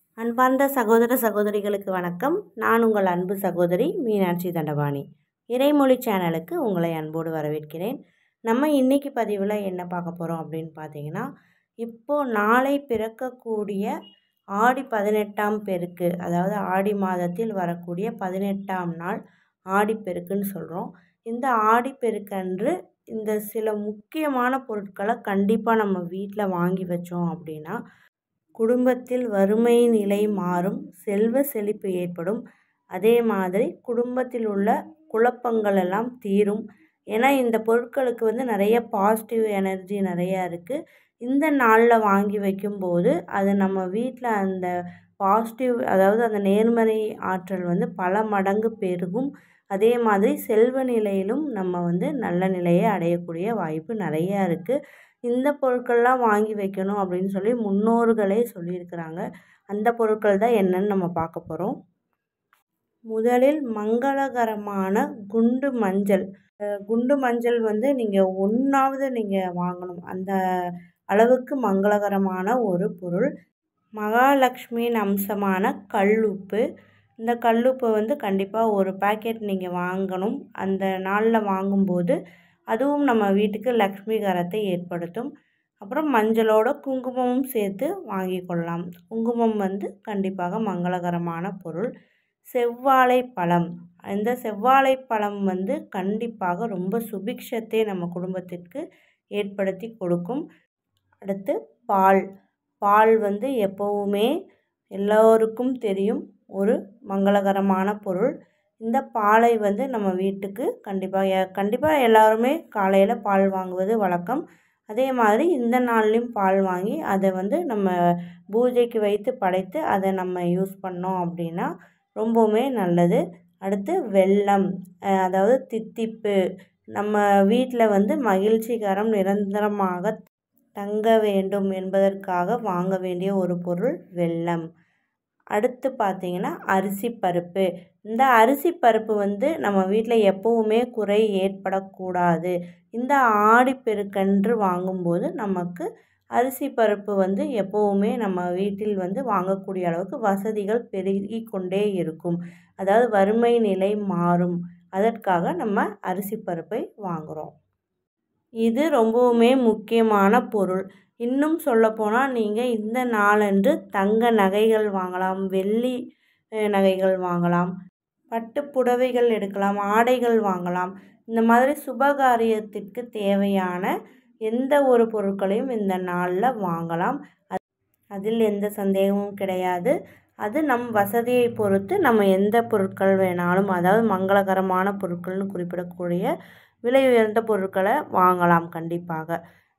அன்பார்ந்த சகோதர சகோதரிகளுக்கு வணக்கம். நான் உங்கள் அன்பு சகோதரி மீனாட்சி தண்டபாணி. இறைமொழி சேனலுக்கு உங்களை அன்போடு வரவேற்கிறேன். நம்ம இன்னைக்கு பதிவில் என்ன பார்க்க போகிறோம் அப்படின்னு பார்த்தீங்கன்னா, இப்போது நாளை பிறக்கக்கூடிய ஆடி 18ஆம் பெருக்கு, அதாவது ஆடி மாதத்தில் வரக்கூடிய 18ஆம் நாள் ஆடிப்பெருக்குன்னு சொல்கிறோம். இந்த ஆடிப்பெருக்கன்று இந்த சில முக்கியமான பொருட்களை கண்டிப்பாக நம்ம வீட்டில் வாங்கி வச்சோம் அப்படின்னா குடும்பத்தில் வறுமை நிலை மாறும், செல்வ செழிப்பு ஏற்படும். அதே மாதிரி குடும்பத்தில் உள்ள குழப்பங்கள் எல்லாம் தீரும். ஏன்னா இந்த பொருட்களுக்கு நிறைய பாசிட்டிவ் எனர்ஜி நிறையா இருக்குது. இந்த நாளில் வாங்கி வைக்கும்போது அது நம்ம வீட்டில் அந்த பாசிட்டிவ், அதாவது அந்த நேர்மறை ஆற்றல் பல மடங்கு பெருகும். அதே மாதிரி செல்வ நிலையிலும் நம்ம நல்ல நிலையை அடையக்கூடிய வாய்ப்பு நிறையா இருக்குது. இந்த பொருட்கள்லாம் வாங்கி வைக்கணும் அப்படின்னு சொல்லி முன்னோர்களே சொல்லியிருக்கிறாங்க. அந்த பொருட்கள் தான் என்னன்னு நம்ம பார்க்க போகிறோம். முதலில் மங்களகரமான குண்டு மஞ்சள். குண்டு மஞ்சள் நீங்கள் ஒன்றாவது நீங்கள் வாங்கணும். அந்த அளவுக்கு மங்களகரமான ஒரு பொருள். மகாலட்சுமியின் அம்சமான கல்லுப்பு. இந்த கல்லுப்பை கண்டிப்பாக ஒரு பாக்கெட் நீங்கள் வாங்கணும். அந்த நாளில் வாங்கும்போது அதுவும் நம்ம வீட்டுக்கு லக்ஷ்மி கரத்தை ஏற்படுத்தும். அப்புறம் மஞ்சளோட குங்குமமும் சேர்த்து வாங்கி கொள்ளலாம். குங்குமம் கண்டிப்பாக மங்களகரமான பொருள். செவ்வாழை பழம். இந்த செவ்வாழை பழம் கண்டிப்பாக ரொம்ப சுபிக்ஷத்தை நம்ம குடும்பத்திற்கு ஏற்படுத்தி கொடுக்கும். அடுத்து பால். பால் எப்போவுமே எல்லோருக்கும் தெரியும் ஒரு மங்களகரமான பொருள். இந்த பாலை நம்ம வீட்டுக்கு கண்டிப்பாக எல்லாருமே காலையில் பால் வாங்குவது வழக்கம். அதே மாதிரி இந்த நாள்லேயும் பால் வாங்கி அதை நம்ம பூஜைக்கு வைத்து படைத்து அதை நம்ம யூஸ் பண்ணோம் அப்படின்னா ரொம்பவுமே நல்லது. அடுத்து வெல்லம், அதாவது தித்திப்பு. நம்ம வீட்டில் மகிழ்ச்சிகரம் நிரந்தரமாக தங்க வேண்டும் என்பதற்காக வாங்க வேண்டிய ஒரு பொருள் வெல்லம். அடுத்து பார்த்திங்கன்னா அரிசி பருப்பு. இந்த அரிசி பருப்பு நம்ம வீட்டில் எப்போவுமே குறை ஏற்படக்கூடாது. இந்த ஆடிப்பெருக்கன்று வாங்கும்போது நமக்கு அரிசி பருப்பு எப்போவுமே நம்ம வீட்டில் வாங்கக்கூடிய அளவுக்கு வசதிகள் பெருகி கொண்டே இருக்கும். அதாவது வறுமை நிலை மாறும். அதற்காக நம்ம அரிசி பருப்பை வாங்குகிறோம். இது ரொம்பவுமே முக்கியமான பொருள். இன்னும் சொல்லப்போனால் நீங்கள் இந்த நாளன்று தங்க நகைகள் வாங்கலாம், வெள்ளி நகைகள் வாங்கலாம், பட்டு புடவைகள் எடுக்கலாம், ஆடைகள் வாங்கலாம். இந்த மாதிரி சுபகாரியத்திற்கு தேவையான எந்த ஒரு பொருட்களையும் இந்த நாளில் வாங்கலாம். அதில் எந்த சந்தேகமும் கிடையாது. அது நம் வசதியை பொறுத்து நம்ம எந்த பொருட்கள் வேணாலும், அதாவது மங்களகரமான பொருட்கள்னு குறிப்பிடக்கூடிய விலை உயர்ந்த பொருட்களை வாங்கலாம். கண்டிப்பாக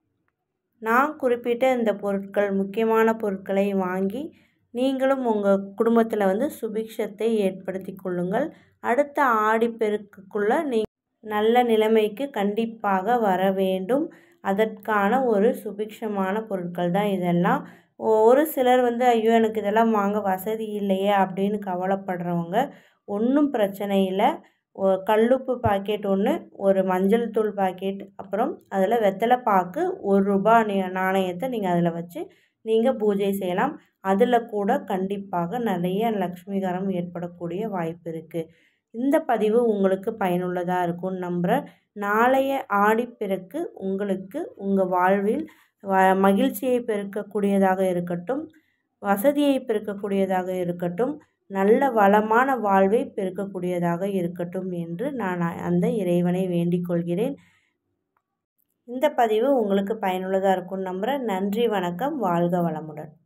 நான் குறிப்பிட்ட இந்த பொருட்கள், முக்கியமான பொருட்களை வாங்கி நீங்களும் உங்கள் குடும்பத்தில் சுபிக்ஷத்தை ஏற்படுத்தி கொள்ளுங்கள். அடுத்த ஆடிப்பெருக்குக்குள்ளே நல்ல நிலைமைக்கு கண்டிப்பாக வர வேண்டும். அதற்கான ஒரு சுபிக்ஷமான பொருட்கள் தான் இதெல்லாம். ஒரு சிலர் ஐயோ எனக்கு இதெல்லாம் வாங்க வசதி இல்லையே அப்படின்னு கவலைப்படுறவங்க ஒன்றும் பிரச்சனை இல்லை. கல்லுப்பு பாக்கெட் ஒன்று, ஒரு மஞ்சள் தூள் பாக்கெட், அப்புறம் அதில் வெத்தலை பாக்கு, ₹1 நாணயத்தை நீங்கள் அதில் வச்சு நீங்கள் பூஜை செய்யலாம். அதில் கூட கண்டிப்பாக நிறைய லக்ஷ்மிகரம் ஏற்படக்கூடிய வாய்ப்பு இருக்குது. இந்த பதிவு உங்களுக்கு பயனுள்ளதாக இருக்கும்னு நம்புகிறேன். நாளைய ஆடிப்பெருக்கு உங்களுக்கு உங்கள் வாழ்வில் மகிழ்ச்சியை பெருக்கக்கூடியதாக இருக்கட்டும், வசதியை பெருக்கக்கூடியதாக இருக்கட்டும், நல்ல வளமான வாழ்வை பெருக்கக்கூடியதாக இருக்கட்டும் என்று நான் அந்த இறைவனை வேண்டிக் கொள்கிறேன். இந்த பதிவு உங்களுக்கு பயனுள்ளதாக இருக்கும்னு நம்புகிறேன். நன்றி, வணக்கம், வாழ்க வளமுடன்.